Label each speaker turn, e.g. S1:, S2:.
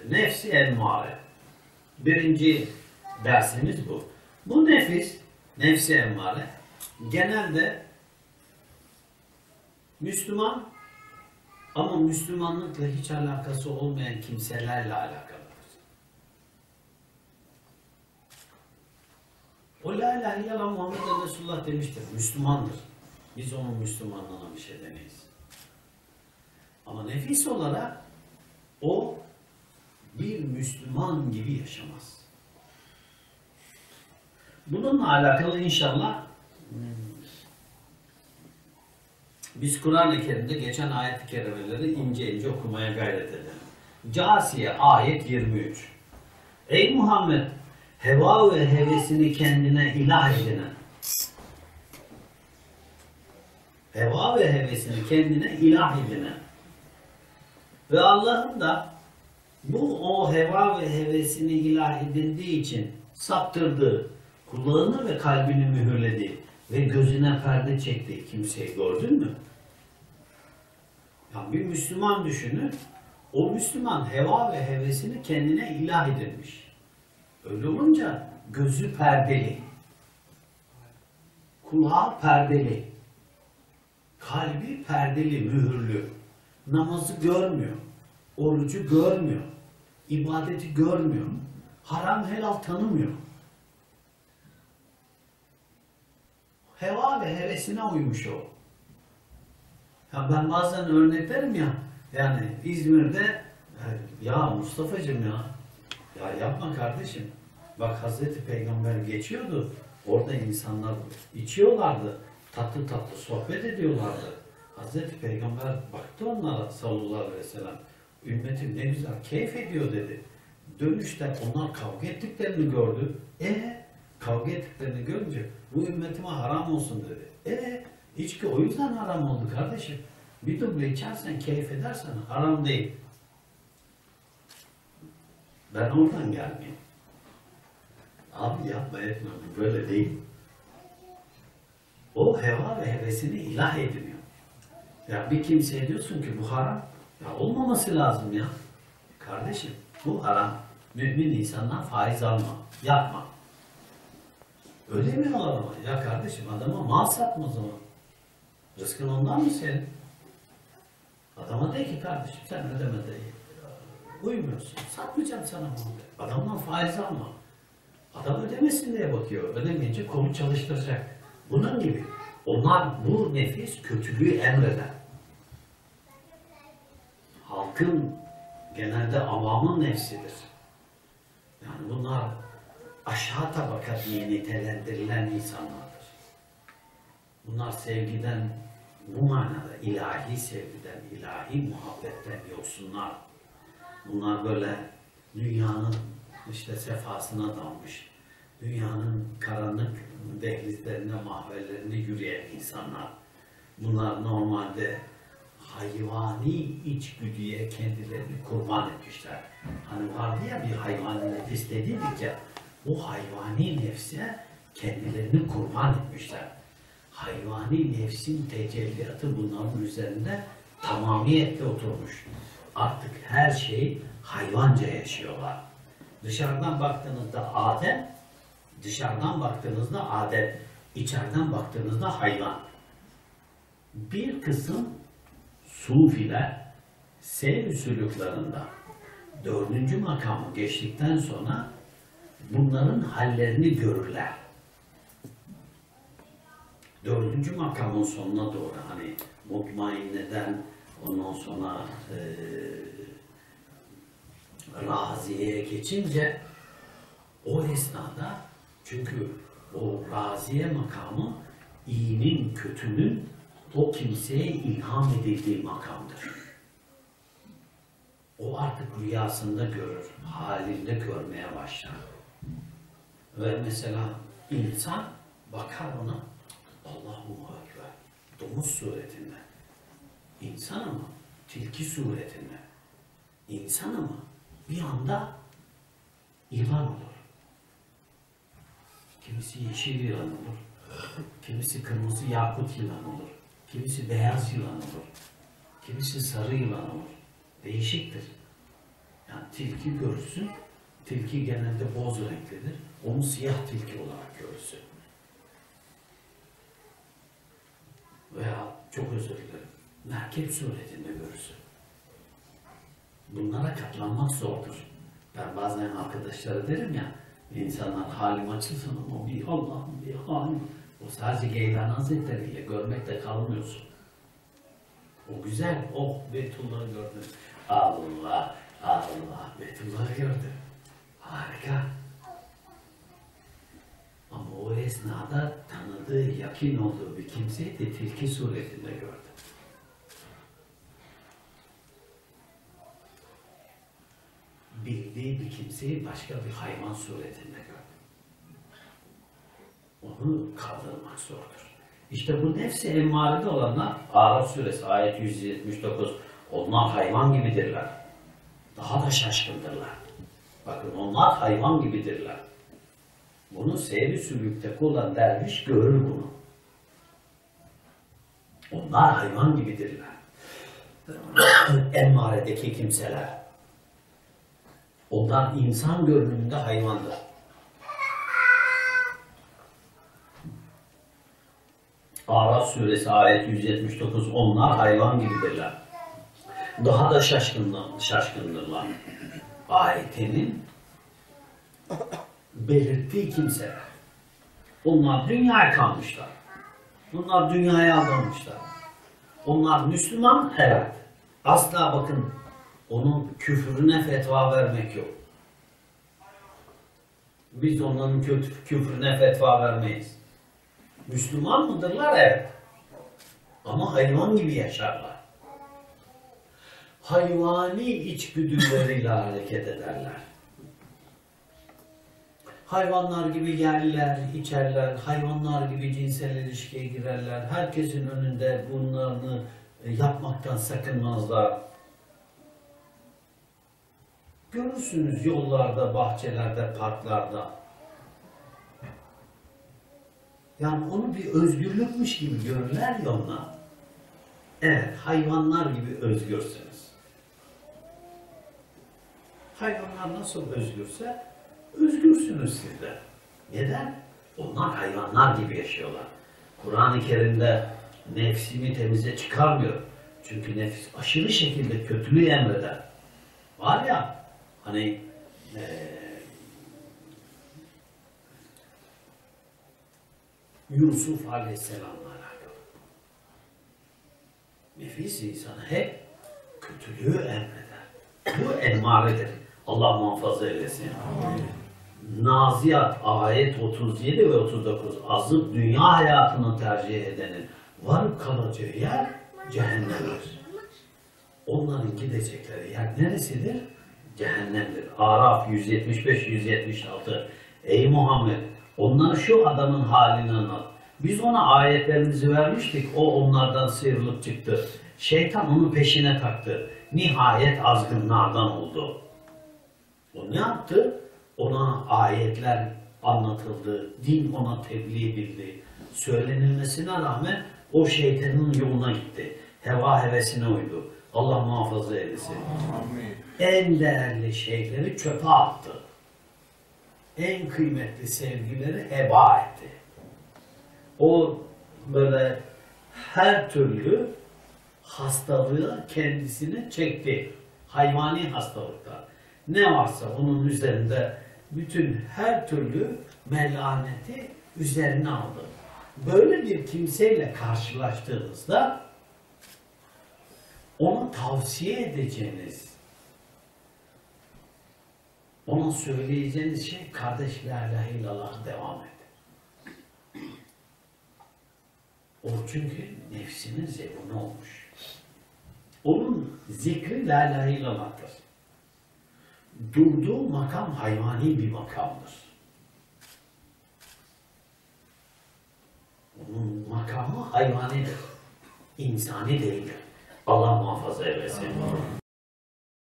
S1: Nefsi emmare. Birinci dersimiz bu. Bu nefis, nefsi emmare genelde Müslüman ama Müslümanlıkla hiç alakası olmayan kimselerle alakalıdır. O la ilahe illallah Muhammed Resulullah demiştir. Müslümandır. Biz onun Müslümanlığına bir şey demeyiz. Ama nefis olarak o bir Müslüman gibi yaşamaz. Bununla alakalı inşallah biz Kur'an-ı Kerim'de geçen ayet-i kerimeleri ince ince okumaya gayret edelim. Câsiye ayet 23. Ey Muhammed! Heva ve hevesini kendine ilah edinen, heva ve hevesini kendine ilah edinen ve Allah'ın da o heva ve hevesini ilah edindiği için saptırdığı, kulağını ve kalbini mühürledi ve gözüne perde çekti kimseyi gördün mü? Yani bir Müslüman düşünün, o Müslüman heva ve hevesini kendine ilah edinmiş. Öyle olunca gözü perdeli, kulağı perdeli, kalbi perdeli, mühürlü, namazı görmüyor, orucu görmüyor, ibadeti görmüyor, haram helal tanımıyor. Heva ve hevesine uymuş o. Ya ben bazen örnek verim ya, yani İzmir'de ya Mustafa'cığım ya yapma kardeşim. Bak Hazreti Peygamber geçiyordu. Orada insanlar içiyorlardı. Tatlı tatlı sohbet ediyorlardı. Hazreti Peygamber baktı onlara sallallahu aleyhi ve sellem. Ümmetim ne güzel keyif ediyor dedi. Dönüşte onlar kavga ettiklerini gördü. Kavga ettiklerini görünce bu ümmetime haram olsun dedi. İçki o yüzden haram oldu kardeşim. Bir duble içersen, keyif edersen haram değil. Ben oradan gelmeyeyim. Abi yapma etme, böyle değil. O heva ve hevesini ilah ediniyor. Ya bir kimseye diyorsun ki bu haram. Ya olmaması lazım ya. Kardeşim bu haram. Mümin insandan faiz alma. Yapma. Öyle mi adama? Ya kardeşim adama mal satma o zaman. Rızkın ondan mı senin? Adama de ki kardeşim sen ödemede uymuyorsun. Satmayacağım sana mal. Adamdan faiz alma. Adam ödemesin diye bakıyor. Ödemeyince kolu çalıştıracak. Bunun gibi. Onlar bu nefis kötülüğü emreder. Halkın genelde avamın nefsidir. Yani bunlar aşağı tabaka diye nitelendirilen insanlardır. Bunlar sevgiden, bu manada ilahi sevgiden, ilahi muhabbetten yoksunlar. Bunlar böyle dünyanın sefasına dalmış, dünyanın karanlık dehlizlerine, mahvellerine yürüyen insanlar. Bunlar normalde hayvani içgüdüye kendilerini kurban etmişler. Hani vardı ya bir hayvani nefis dediydik ya, bu hayvani nefse kendilerini kurban etmişler. Hayvani nefsin tecelliyatı bunların üzerinde tamamiyetle oturmuş. Artık her şeyi hayvanca yaşıyorlar. Dışarıdan baktığınızda Adem, içeriden baktığınızda hayvan. Bir kısım sufiler seyr-i sülüklarında 4. makamı geçtikten sonra bunların hallerini görürler. 4. makamın sonuna doğru hani mutmainneden ondan sonra raziyeye geçince o esnada çünkü o raziye makamı iyinin, kötünün o kimseye ilham edildiği makamdır. O artık rüyasında görür, halinde görmeye başlar. Ve mesela insan bakar ona, Allahu Ekber, domuz suretinde. İnsan ama tilki suretinde. İnsan ama bir anda yılan olur. Kimisi yeşil yılan olur. Kimisi kırmızı yakut yılan olur. Kimisi beyaz yılan olur. Kimisi sarı yılan olur. Değişiktir. Yani tilki görürsün, tilki genelde boz renklidir. Onu siyah tilki olarak görürsün. Veya çok özür dilerim, merkep suretinde görürsün. Bunlara katlanmak zordur. Ben bazen arkadaşlara derim ya, insanlar halim açılsın ama bir Allah'ım bir halim. O sadece Geylan Hazretleri ile görmekte kalmıyorsun. O güzel, oh Beytullah'ı gördüm. Allah, Allah, Beytullah'ı gördüm. Harika. Ama o esnada tanıdığı, yakın olduğu bir kimseyi de tilki suretinde gördü. Bildiği bir kimseyi başka bir hayvan suretinde gördü. Onu kaldırmak zordur. İşte bu nefsi emmarede olanlar, Araf suresi ayet 179, onlar hayvan gibidirler. Daha da şaşkındırlar. Bakın onlar hayvan gibidirler. Bunu seyri sülükteki olan derviş görür bunu. Onlar hayvan gibidirler. Emmaredeki kimseler. Onlar insan görünümünde hayvandır. Araf suresi ayet 179, onlar hayvan gibidirler. Daha da şaşkındırlar. Ayetinin belirttiği kimseler. Onlar dünyaya kalmışlar. Bunlar dünyaya aldanmışlar. Onlar Müslüman, evet. Asla bakın, onun küfrüne fetva vermek yok. Biz onların küfrüne fetva vermeyiz. Müslüman mıdırlar? Evet. Ama hayvan gibi yaşarlar. Hayvani içgüdüleriyle hareket ederler. Hayvanlar gibi yerler, içerler, hayvanlar gibi cinsel ilişkiye girerler. Herkesin önünde bunlarını yapmaktan sakınmazlar. Görürsünüz yollarda, bahçelerde, parklarda. Yani onu bir özgürlükmüş gibi görürler ya onlar. Evet, hayvanlar gibi özgürsünüz. Hayvanlar nasıl özgürse, özgürsünüz siz de. Neden? Onlar hayvanlar gibi yaşıyorlar. Kur'an-ı Kerim'de nefsimi temize çıkarmıyor. Çünkü nefis aşırı şekilde kötülüğü emreder. Var ya, hani Yusuf Aleyhisselam'la alakalı. Nefis insanı hep kötülüğü emreder. Bu emmaredir. Allah muhafaza eylesin. Naziyat ayet 37 ve 39. Azıp dünya hayatını tercih edenin varıp kalacağı yer cehennemdir. Onların gidecekleri yer neresidir? Cehennemdir. Araf 175-176. Ey Muhammed! Onlara şu adamın halini anlat. Biz ona ayetlerimizi vermiştik, o onlardan sıyrılıp çıktı. Şeytan onun peşine taktı. Nihayet azgınlardan oldu. O ne yaptı? Ona ayetler anlatıldı, din ona tebliğ edildi. Söylenilmesine rağmen o şeytanın yoluna gitti. Heva hevesine uydu. Allah muhafaza eylesin. En değerli şeyleri çöpe attı. En kıymetli sevgileri heba etti. O böyle her türlü hastalığı kendisine çekti. Hayvani hastalıklar. Ne varsa onun üzerinde bütün her türlü melaneti üzerine aldı. Böyle bir kimseyle karşılaştığınızda ona tavsiye edeceğiniz, ona söyleyeceğiniz şey, kardeş la ilahe illallah devam et. O çünkü nefsinin zevni olmuş. Onun zikri la ilahe illallah'tır. Durduğu makam hayvani bir makamdır. Onun makamı hayvanidir. İnsani değildir. Allah muhafaza eylesin.